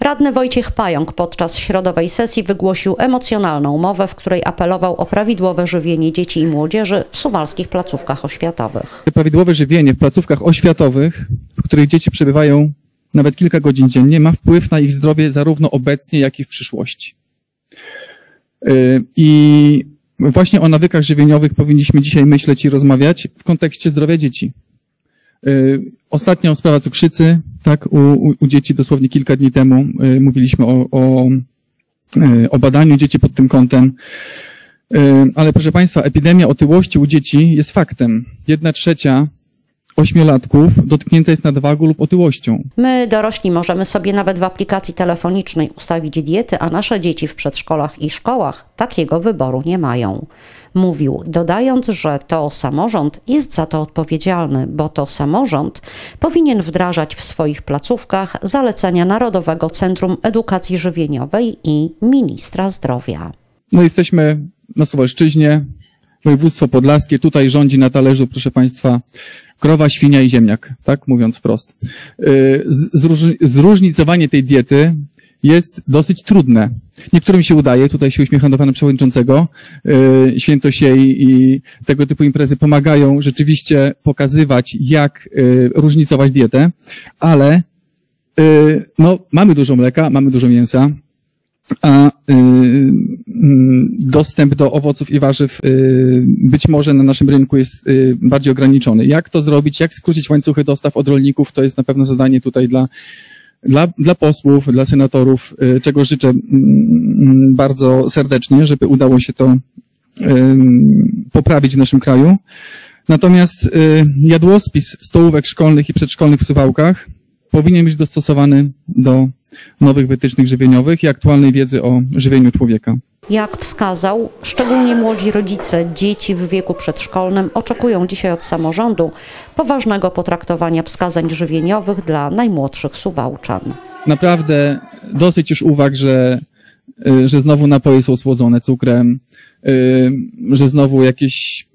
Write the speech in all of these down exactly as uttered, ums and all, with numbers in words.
Radny Wojciech Pająk podczas środowej sesji wygłosił emocjonalną mowę, w której apelował o prawidłowe żywienie dzieci i młodzieży w suwalskich placówkach oświatowych. Prawidłowe żywienie w placówkach oświatowych, w których dzieci przebywają nawet kilka godzin dziennie, ma wpływ na ich zdrowie zarówno obecnie, jak i w przyszłości. I właśnie o nawykach żywieniowych powinniśmy dzisiaj myśleć i rozmawiać w kontekście zdrowia dzieci. Ostatnia sprawa cukrzycy, tak, u, u dzieci dosłownie kilka dni temu mówiliśmy o, o, o badaniu dzieci pod tym kątem. Ale proszę Państwa, epidemia otyłości u dzieci jest faktem. Jedna trzecia ośmiolatków dotknięta jest nadwagą lub otyłością. My, dorośli, możemy sobie nawet w aplikacji telefonicznej ustawić diety, a nasze dzieci w przedszkolach i szkołach takiego wyboru nie mają. Mówił, dodając, że to samorząd jest za to odpowiedzialny, bo to samorząd powinien wdrażać w swoich placówkach zalecenia Narodowego Centrum Edukacji Żywieniowej i ministra zdrowia. No jesteśmy na Suwalszczyźnie, województwo podlaskie, tutaj rządzi na talerzu, proszę Państwa, krowa, świnia i ziemniak, tak mówiąc wprost. Zróżnicowanie tej diety jest dosyć trudne. Niektórym się udaje, tutaj się uśmiecham do pana przewodniczącego, Świętosiei i tego typu imprezy pomagają rzeczywiście pokazywać, jak różnicować dietę, ale no, mamy dużo mleka, mamy dużo mięsa, a y, dostęp do owoców i warzyw y, być może na naszym rynku jest y, bardziej ograniczony. Jak to zrobić, jak skrócić łańcuchy dostaw od rolników, to jest na pewno zadanie tutaj dla, dla, dla posłów, dla senatorów, y, czego życzę y, bardzo serdecznie, żeby udało się to y, poprawić w naszym kraju. Natomiast y, jadłospis stołówek szkolnych i przedszkolnych w Suwałkach powinien być dostosowany do nowych wytycznych żywieniowych i aktualnej wiedzy o żywieniu człowieka. Jak wskazał, szczególnie młodzi rodzice dzieci w wieku przedszkolnym oczekują dzisiaj od samorządu poważnego potraktowania wskazań żywieniowych dla najmłodszych Suwałczan. Naprawdę dosyć już uwag, że, że znowu napoje są słodzone cukrem, że znowu jakieś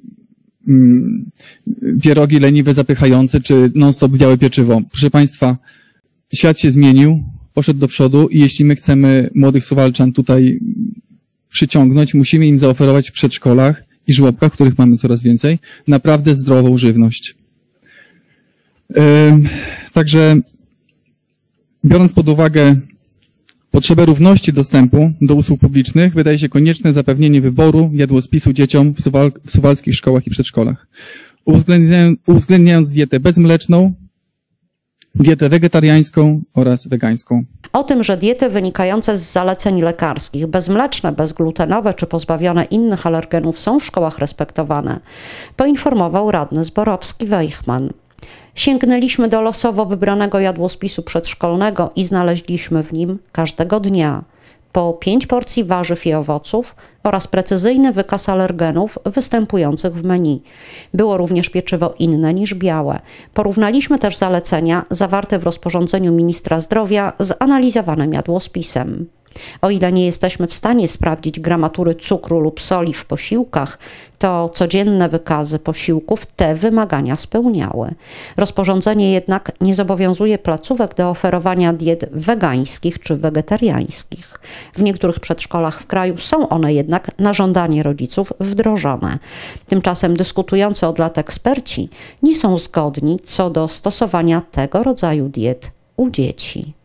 pierogi leniwe, zapychające, czy non-stop białe pieczywo. Proszę Państwa, świat się zmienił, poszedł do przodu i jeśli my chcemy młodych Suwalczan tutaj przyciągnąć, musimy im zaoferować w przedszkolach i żłobkach, których mamy coraz więcej, naprawdę zdrową żywność. Yy, także biorąc pod uwagę potrzebę równości dostępu do usług publicznych, wydaje się konieczne zapewnienie wyboru jadłospisu dzieciom w, suwal, w suwalskich szkołach i przedszkolach. Uwzględniając, uwzględniając dietę bezmleczną, dietę wegetariańską oraz wegańską. O tym, że diety wynikające z zaleceń lekarskich, bezmleczne, bezglutenowe czy pozbawione innych alergenów są w szkołach respektowane, poinformował radny Zborowski-Weichmann. Sięgnęliśmy do losowo wybranego jadłospisu przedszkolnego i znaleźliśmy w nim każdego dnia po pięć porcji warzyw i owoców oraz precyzyjny wykaz alergenów występujących w menu. Było również pieczywo inne niż białe. Porównaliśmy też zalecenia zawarte w rozporządzeniu ministra zdrowia z analizowanym jadłospisem. O ile nie jesteśmy w stanie sprawdzić gramatury cukru lub soli w posiłkach, to codzienne wykazy posiłków te wymagania spełniały. Rozporządzenie jednak nie zobowiązuje placówek do oferowania diet wegańskich czy wegetariańskich. W niektórych przedszkolach w kraju są one jednak na żądanie rodziców wdrożone. Tymczasem dyskutujący od lat eksperci nie są zgodni co do stosowania tego rodzaju diet u dzieci.